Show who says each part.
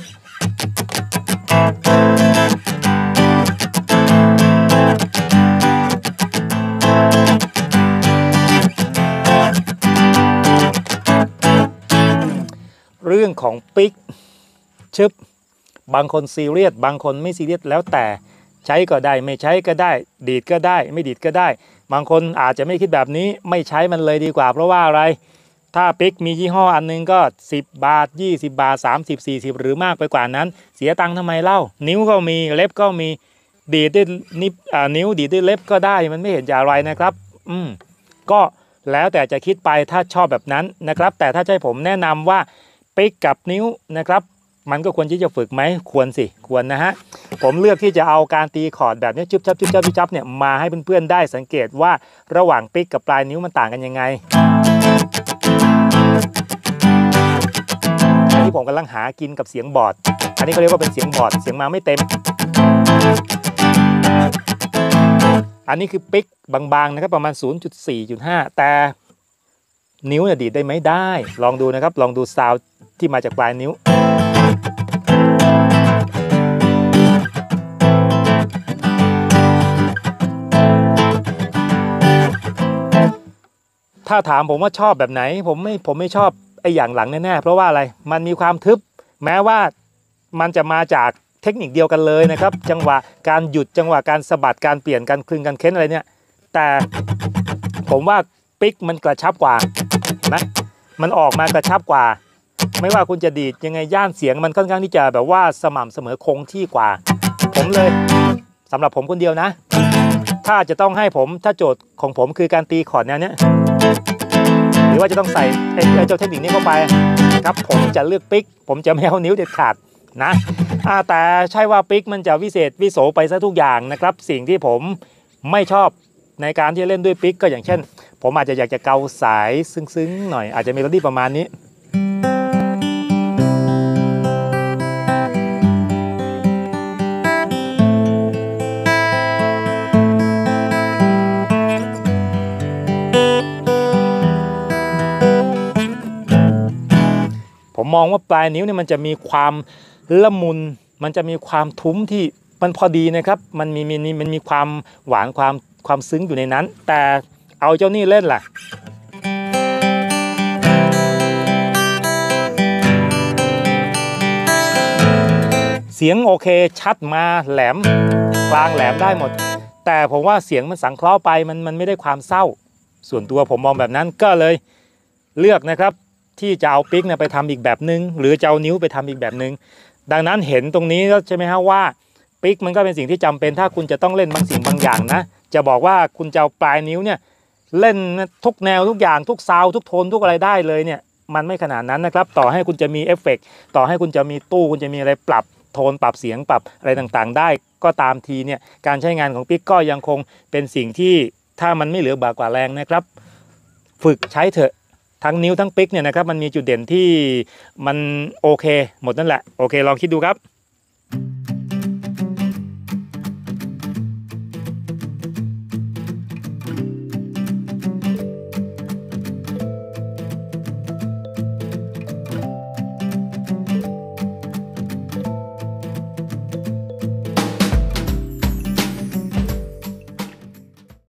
Speaker 1: เรื่องของปิกชึบบางคนซีเรียสบางคนไม่ซีเรียสแล้วแต่ใช้ก็ได้ไม่ใช้ก็ได้ดีดก็ได้ไม่ดีดก็ได้บางคนอาจจะไม่คิดแบบนี้ไม่ใช้มันเลยดีกว่าเพราะว่าอะไรถ้าปิกมียี่ห้ออันนึงก็10 บาท20 บาท30 40หรือมากไปกว่านั้นเสียตังค์ทำไมเล่านิ้วก็มีเล็บก็มีดีดด้วยนิ้วดีดด้วยเล็บก็ได้มันไม่เห็นจะอะไรนะครับก็แล้วแต่จะคิดไปถ้าชอบแบบนั้นนะครับแต่ถ้าให้ผมแนะนำว่าปิกกับนิ้วนะครับมันก็ควรที่จะฝึกไหมควรสิควรนะฮะผมเลือกที่จะเอาการตีคอร์ดแบบนี้จุ๊บจับจุ๊บจับจุ๊บจับเนี่ยมาให้เพื่อนๆได้สังเกตว่าระหว่างปิกกับปลายนิ้วมันต่างกันยังไงอันนี้ผมกำลังหากินกับเสียงบอร์ดอันนี้เขาเรียกว่าเป็นเสียงบอร์ดเสียงมาไม่เต็มอันนี้คือปิกบางๆนะครับประมาณ 0.4.5 แต่นิ้วเนี่ยดีดได้ไหมได้ลองดูนะครับลองดูซาวด์ที่มาจากปลายนิ้วถ้าถามผมว่าชอบแบบไหนผมไม่ชอบไอ้อย่างหลังแน่ๆเพราะว่าอะไรมันมีความทึบแม้ว่ามันจะมาจากเทคนิคเดียวกันเลยนะครับจังหวะการหยุดจังหวะการสะบัดการเปลี่ยนการคลึงการเค้นอะไรเนี่ยแต่ผมว่าปิกมันกระชับกว่านะมันออกมากระชับกว่าไม่ว่าคุณจะดีดยังไงย่านเสียงมันค่อนข้างที่จะแบบว่าสม่ำเสมอคงที่กว่าผมเลยสำหรับผมคนเดียวนะถ้าจะต้องให้ผมถ้าโจทย์ของผมคือการตีคอร์ดแนวเนี้ยหรือว่าจะต้องใส่ไอ้เจ้าเทคนิคนี้เข้าไปครับผมจะเลือกปิกผมจะไม่เอานิ้วเด็ดขาดนะแต่ใช่ว่าปิกมันจะวิเศษวิโสไปซะทุกอย่างนะครับสิ่งที่ผมไม่ชอบในการที่เล่นด้วยปิกก็อย่างเช่นผมอาจจะอยากจะเกาสายซึ้งๆหน่อยอาจจะเมโลดี้ประมาณนี้ผมมองว่าปลายนิ้วเนี่ยมันจะมีความละมุนมันจะมีความทุ้มที่มันพอดีนะครับมันมีความหวานความซึ้งอยู่ในนั้นแต่เอาเจ้านี่เล่นล่ะเสียงโอเคชัดมาแหลมกลางแหลมได้หมดแต่ผมว่าเสียงมันสังเคราะห์ไปมันไม่ได้ความเศร้าส่วนตัวผมมองแบบนั้นก็เลยเลือกนะครับที่จะเอาปิกเนี่ยไปทำอีกแบบนึงหรือจะเอานิ้วไปทำอีกแบบนึงดังนั้นเห็นตรงนี้แล้วใช่ไหมฮะว่าปิกมันก็เป็นสิ่งที่จำเป็นถ้าคุณจะต้องเล่นบางสิ่งบางอย่างนะจะบอกว่าคุณจะเอาปลายนิ้วเนี่ยเล่นทุกแนวทุกอย่างทุกซาวทุกโทนทุกอะไรได้เลยเนี่ยมันไม่ขนาดนั้นนะครับต่อให้คุณจะมีเอฟเฟกต์ต่อให้คุณจะมีตู้คุณจะมีอะไรปรับโทนปรับเสียงปรับอะไรต่างๆได้ก็ตามทีเนี่ยการใช้งานของปิกก็ยังคงเป็นสิ่งที่ถ้ามันไม่เหลือบากกว่าแรงนะครับฝึกใช้เถอะทั้งนิ้วทั้งปิกเนี่ยนะครับมันมีจุดเด่นที่มันโอเคหมดนั่นแหละโอเคลองคิดดูครับ